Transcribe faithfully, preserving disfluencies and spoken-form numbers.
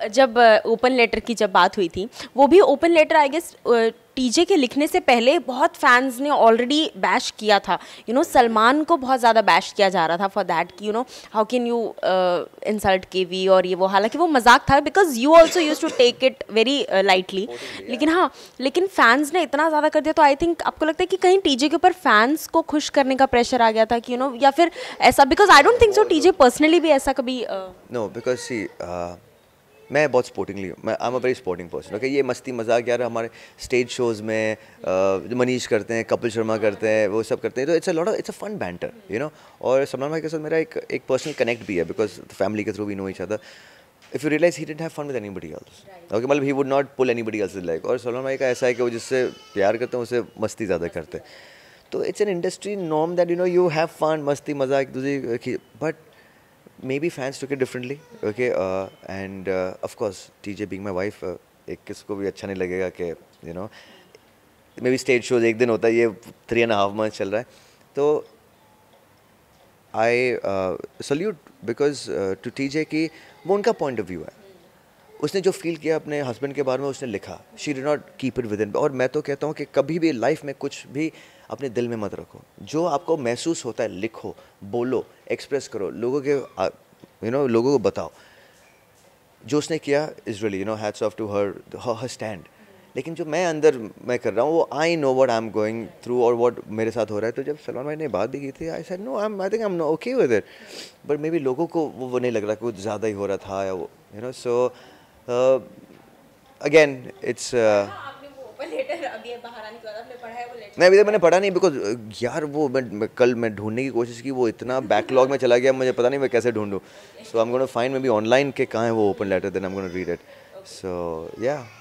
जब open letter की जब बात हुई थी, वो भी open letter I guess TJ के लिखने से पहले बहुत फैंस ने ऑलरेडी बैश किया था, यू नो सलमान को बहुत ज़्यादा बैश किया जा रहा था फॉर दैट कि you know how can you insult KV और ये वो, हालांकि वो मजाक था because you also use to take it very lightly, लेकिन हाँ लेकिन फैंस ने इतना ज़्यादा कर दिया, तो आई थिंक आपको लगता है कि कहीं टीजे के ऊपर फैंस को खुश करने का प्रेशर आ गया था कि यू नो, या फिर ऐसा, because I don't think so TJ personally भी ऐसा कभी नो बिकॉज सी मैं बहुत स्पोर्टिंगली, मैं I am a very sporting person, okay. ये मस्ती मजाक यार हमारे स्टेज शोज़ में uh, मनीष करते हैं, कपिल शर्मा करते हैं, वो सब करते हैं, तो it's a lot of it's a fun banter, you know. और सलमान भाई के साथ मेरा एक एक पर्सनल कनेक्ट भी है बिकॉज फैमिली के through we know each other. If you realise he didn't have fun with anybody else, okay, मतलब he would not pull anybody else like. और सलमान भाई का ऐसा है कि वो जिससे प्यार करते हैं उससे मस्ती ज़्यादा करते हैं, तो it's an industry norm that you know you have fun, मस्ती मजाक दूसरी, but maybe fans took it differently, okay, uh, and uh, of course T J being my wife, uh, एक किसको भी अच्छा नहीं लगेगा कि you know maybe stage shows एक दिन होता है, ये three and a half months चल रहा है, तो I uh, salute because uh, to T J की वो उनका point of view है, उसने जो फील किया अपने हस्बैंड के बारे में उसने लिखा, she did not keep it within. और मैं तो कहता हूँ कि कभी भी लाइफ में कुछ भी अपने दिल में मत रखो, जो आपको महसूस होता है लिखो, बोलो, एक्सप्रेस करो, लोगों के यू नो लोगों को बताओ। जो उसने किया is really you know hats off to her her stand. लेकिन जो मैं अंदर मैं कर रहा हूँ वो I know what I am going through और व्हाट मेरे साथ हो रहा है। तो जब सलमान भाई ने बात भी की थी, I said no I am I think I am okay with it, but maybe लोगों को वो, वो नहीं लग रहा कि कुछ ज़्यादा ही हो रहा था या वो you know. So again it's नहीं, अभी तक मैंने पढ़ा नहीं बिकॉज यार वो मैं, मैं कल मैं ढूंढने की कोशिश की, वो इतना बैकलॉग में चला गया, मुझे पता नहीं मैं कैसे ढूंढूं। So I am gonna find maybe online के कहाँ है वो open letter, then I am gonna read it. So या